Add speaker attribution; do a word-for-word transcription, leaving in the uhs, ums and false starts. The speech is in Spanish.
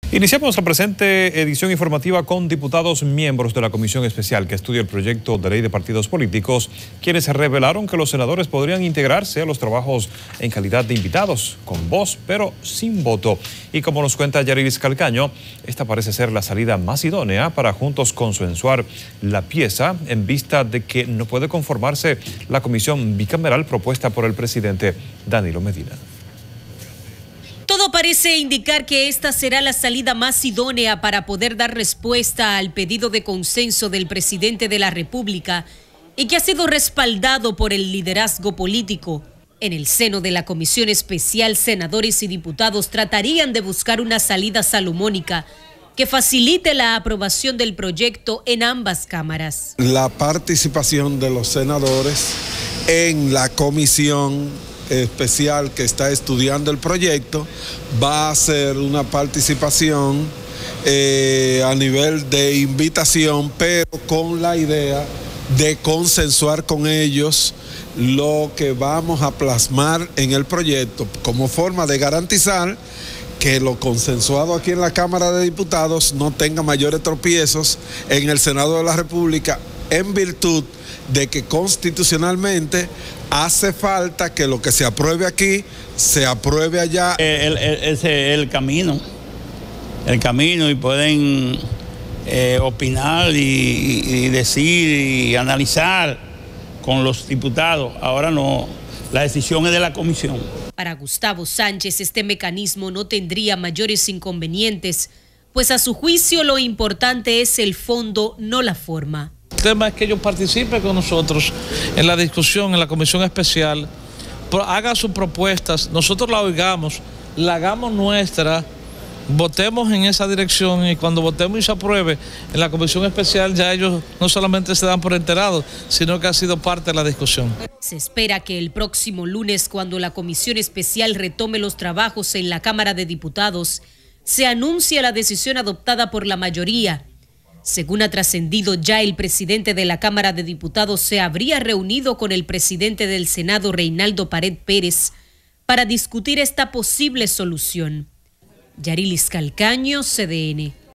Speaker 1: Iniciamos la presente edición informativa con diputados miembros de la Comisión Especial que estudia el proyecto de ley de partidos políticos, quienes revelaron que los senadores podrían integrarse a los trabajos en calidad de invitados, con voz pero sin voto. Y como nos cuenta Yarilis Calcaño, esta parece ser la salida más idónea para juntos consensuar la pieza en vista de que no puede conformarse la comisión bicameral propuesta por el presidente Danilo Medina.
Speaker 2: Todo parece indicar que esta será la salida más idónea para poder dar respuesta al pedido de consenso del presidente de la República y que ha sido respaldado por el liderazgo político. En el seno de la Comisión Especial, senadores y diputados tratarían de buscar una salida salomónica que facilite la aprobación del proyecto en ambas cámaras.
Speaker 3: La participación de los senadores en la comisión especial que está estudiando el proyecto va a ser una participación eh, a nivel de invitación, pero con la idea de consensuar con ellos lo que vamos a plasmar en el proyecto como forma de garantizar que lo consensuado aquí en la Cámara de Diputados no tenga mayores tropiezos en el Senado de la República, en virtud de que constitucionalmente hace falta que lo que se apruebe aquí se apruebe allá.
Speaker 4: El, el, ese es el camino, el camino y pueden eh, opinar y, y decir y analizar con los diputados. Ahora no, la decisión es de la comisión.
Speaker 2: Para Gustavo Sánchez, este mecanismo no tendría mayores inconvenientes, pues a su juicio lo importante es el fondo, no la forma.
Speaker 5: El tema es que ellos participen con nosotros en la discusión, en la comisión especial, haga sus propuestas, nosotros la oigamos, la hagamos nuestra, votemos en esa dirección y cuando votemos y se apruebe en la comisión especial ya ellos no solamente se dan por enterados, sino que ha sido parte de la discusión.
Speaker 2: Se espera que el próximo lunes, cuando la comisión especial retome los trabajos en la Cámara de Diputados, se anuncie la decisión adoptada por la mayoría. Según ha trascendido, ya el presidente de la Cámara de Diputados se habría reunido con el presidente del Senado, Reinaldo Pared Pérez, para discutir esta posible solución. Yarilis Calcaño, C D N.